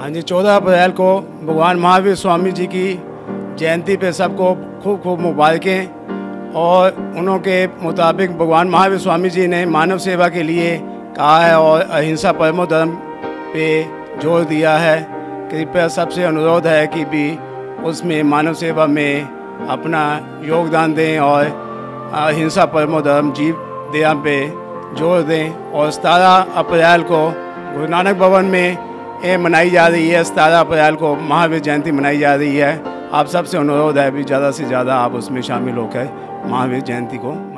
हाँ जी, 14 अप्रैल को भगवान महावीर स्वामी जी की जयंती पे सबको खूब खूब मुबारकें। और उनके मुताबिक भगवान महावीर स्वामी जी ने मानव सेवा के लिए कहा है और अहिंसा परमो धर्म पे जोर दिया है। कृपया सबसे अनुरोध है कि भी उसमें मानव सेवा में अपना योगदान दें और अहिंसा परमो धर्म जीव दया पे जोर दें। और 17 अप्रैल को गुरु नानक भवन में मनाई जा रही है। 17 अप्रैल को महावीर जयंती मनाई जा रही है। आप सबसे अनुरोध है भी ज़्यादा से ज़्यादा आप उसमें शामिल होकर महावीर जयंती को